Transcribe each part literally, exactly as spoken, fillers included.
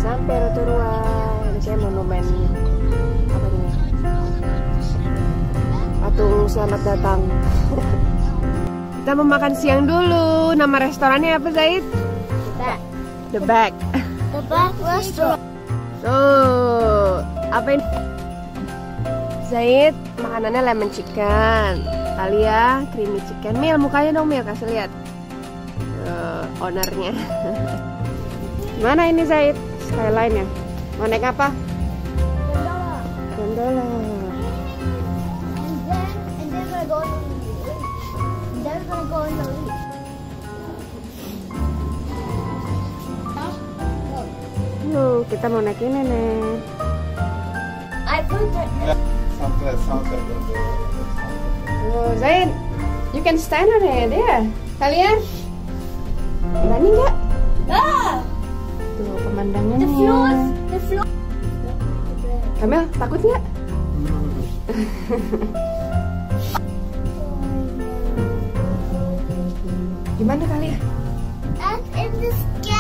sampai Rotorua. Ini saya monumen apa ini? Patung selamat datang. Kita mau makan siang dulu. Nama restorannya apa, Zaid? The Back. The Back Restaurant. So, apa ini? Zaid, makanannya lemon chicken. Alia, creamy chicken. Mil, mukanya dong Mil, kasih lihat. Uh, ownernya. Gimana ini Zaid? Skyline-nya. Mau naik apa? Gondola. Gondola. And then, and then we're going on the lake. And then we're gonna go on the lake. Yuk, kita mau naik ini nih. I put it. Sunset, sunset gondola. Oh, Zaid, you can stand on it, ya. Kalian berani nggak? Ah! Tuh pemandangannya. The floor, the floor. Kamel, takut nggak? Gimana kalian? That's in the sky.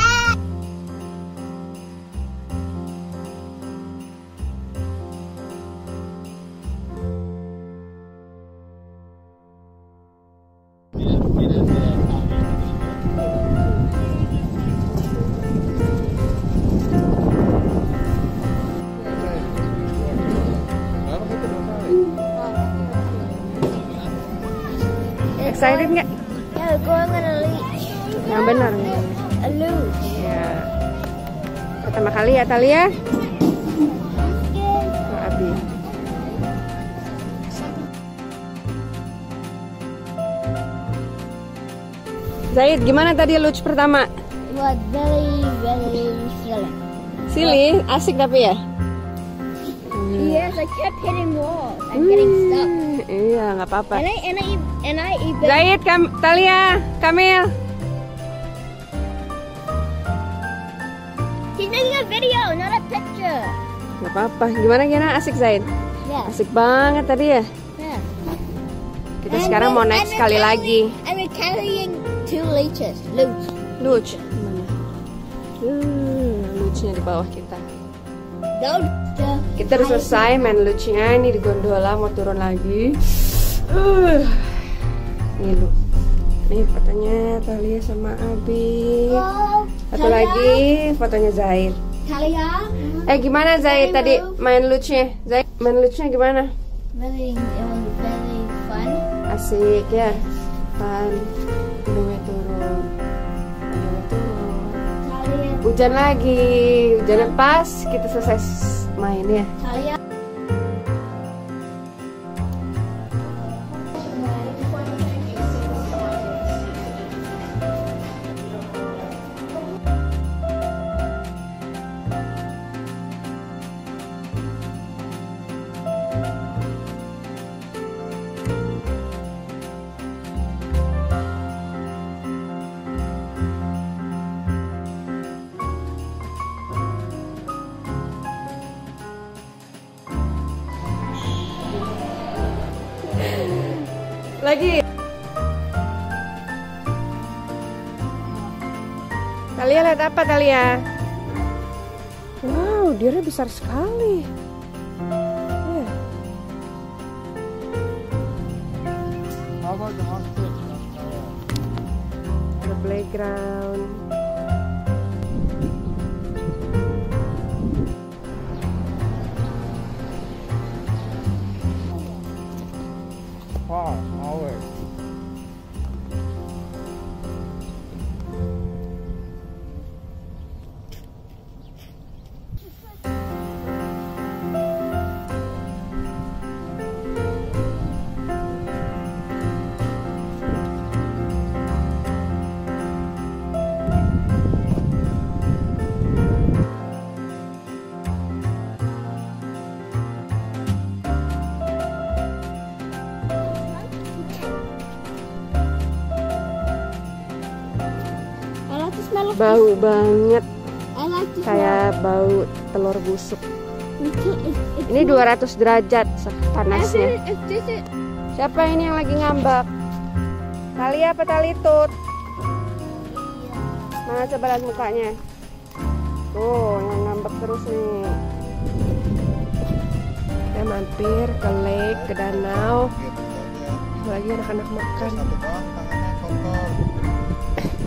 Excited nggak? Yeah, we're going on a leash. Yang benar. A luge. Ya. Pertama kali ya Talia? Ke Abi. Zaid, gimana tadi lucu pertama? It was very, very silly. Silly, asik tapi ya? Yes, I kept hitting walls. I'm getting stuck. Iya, nggak apa-apa. And I, and I, and I even. Zaid, Kam Talia, Kamil. He's making a video, not a picture. Nggak apa-apa. Gimana gimana? Asik Zaid? Yeah. Asik banget tadi ya. Yeah. Kita sekarang mau naik sekali lagi. And we're carrying two leeches. Luge. Lucu. Mana? Uh, lucunya di bawah kita. Don't. Kita udah selesai main lucunya. Ini di gondola mau turun lagi. Uh. Nih lu. Nih fotonya Talia sama Abi. Oh, Satu lagi fotonya Zaid. Talia. Eh gimana Zaid tadi main lucunya? Zaid main lucunya gimana? Very, it was very fun. Asik ya. Fun. Gunungnya turun. Gunungnya turun. Talia. Hujan lagi. Hujan pas kita selesai main ya. Talia. Lagi. Talia lihat apa Talia? Wow, dia besar sekali. Yeah. How about the hospital? Ada playground. Wow, hours. Bau banget, I like to kayak bau telur busuk. Ini dua ratus derajat panasnya. Siapa ini yang lagi ngambak? Talia apa Talitut? Mana coba lihat mukanya. Tuh, yang ngambak. terus nih. Kita mampir ke lake, ke danau. Gitu aja. Lagi anak-anak makan. Satu doang tangannya kotor.